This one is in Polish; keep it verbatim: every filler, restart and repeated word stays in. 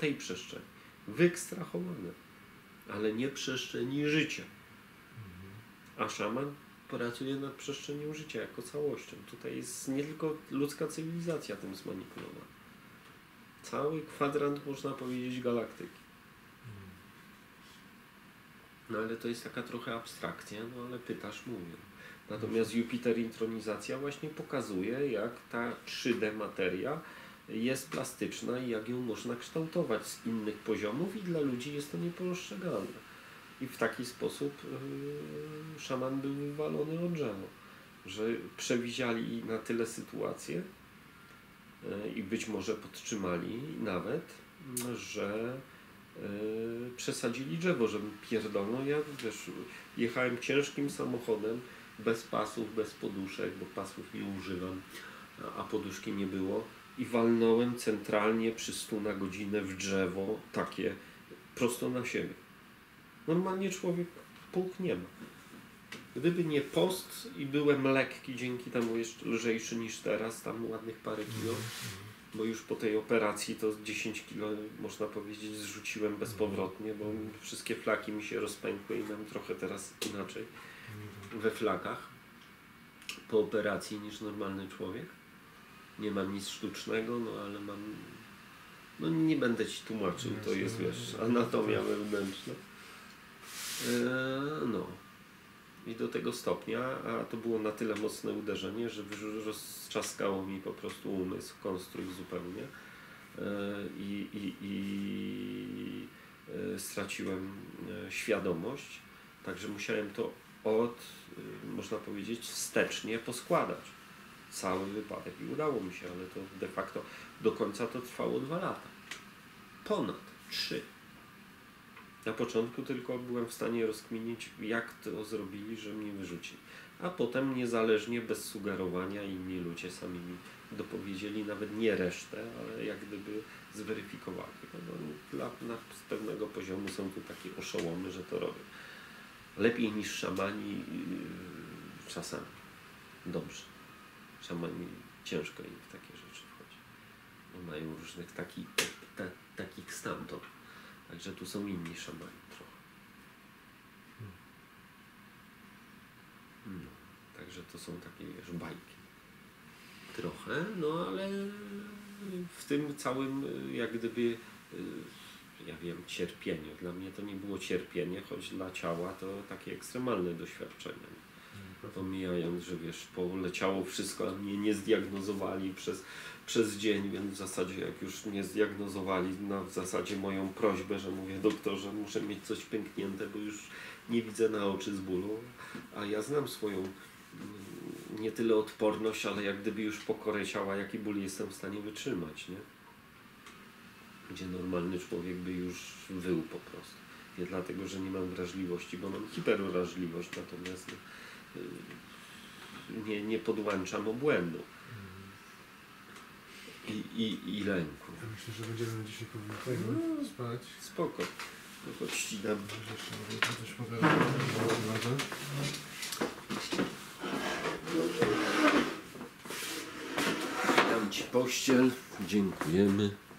tej przestrzeni. Wyekstrahowane, ale nie przestrzeni życia. A szaman pracuje nad przestrzenią życia jako całością. Tutaj jest nie tylko ludzka cywilizacja tym zmanipulowana. Cały kwadrant, można powiedzieć, galaktyki. No ale to jest taka trochę abstrakcja, no ale pytasz, mówię. Natomiast Jupiter intronizacja właśnie pokazuje, jak ta trzy D materia jest plastyczna i jak ją można kształtować z innych poziomów i dla ludzi jest to niepostrzegalne. I w taki sposób yy, szaman był wywalony od drzewa, że przewidzieli na tyle sytuację yy, i być może podtrzymali nawet, że yy, przesadzili drzewo, że pierdolno. Ja wiesz, jechałem ciężkim samochodem, bez pasów, bez poduszek, bo pasów nie używam, a poduszki nie było i walnąłem centralnie przy stu na godzinę w drzewo, takie prosto na siebie. Normalnie człowiek półk nie ma. Gdyby nie post i byłem lekki, dzięki temu jeszcze lżejszy niż teraz, tam ładnych parę kilo, bo już po tej operacji to dziesięć kilo, można powiedzieć, zrzuciłem bezpowrotnie, bo wszystkie flaki mi się rozpękły i mam trochę teraz inaczej we flakach po operacji niż normalny człowiek. Nie mam nic sztucznego, no ale mam... No nie będę ci tłumaczył, to jest, wiesz, anatomia wewnętrzna. Eee, no. I do tego stopnia, a to było na tyle mocne uderzenie, że roztrzaskało mi po prostu umysł, konstrój zupełnie. Eee, i, i, i e, straciłem e, świadomość. Także musiałem to od, e, można powiedzieć, wstecznie poskładać. Cały wypadek. I udało mi się, ale to de facto do końca to trwało dwa lata. Ponad trzy. Na początku tylko byłem w stanie rozkminić, jak to zrobili, że mnie wyrzucili. A potem niezależnie, bez sugerowania, inni ludzie sami mi dopowiedzieli, nawet nie resztę, ale jak gdyby zweryfikowali. No, dla, na, z pewnego poziomu są tu takie oszołomy, że to robią. Lepiej niż szamani yy, czasami. Dobrze. Szamani ciężko im w takie rzeczy wchodzi. No, mają różnych taki, ta, takich stamtąd. Także tu są inni szamani trochę. No, także to są takie, wiesz, bajki. Trochę, no ale w tym całym jak gdyby, ja wiem, cierpieniu. Dla mnie to nie było cierpienie, choć dla ciała to takie ekstremalne doświadczenie. Pomijając, że wiesz, poleciało wszystko, a mnie nie zdiagnozowali przez, przez dzień, więc w zasadzie jak już nie zdiagnozowali na w zasadzie moją prośbę, że mówię, doktorze, muszę mieć coś pęknięte, bo już nie widzę na oczy z bólu, a ja znam swoją nie tyle odporność, ale jak gdyby już pokorę ciała, jaki ból jestem w stanie wytrzymać, nie? Gdzie normalny człowiek by już wył po prostu. Nie dlatego, że nie mam wrażliwości, bo mam hiperwrażliwość, natomiast nie, nie podłączam obłędu i, i, i lęku. Ja myślę, że będziemy dzisiaj powinni no, spać. Spoko. No choć ci dam. Jeszcze mogę coś pokazać. Dam ci pościel. Dziękujemy.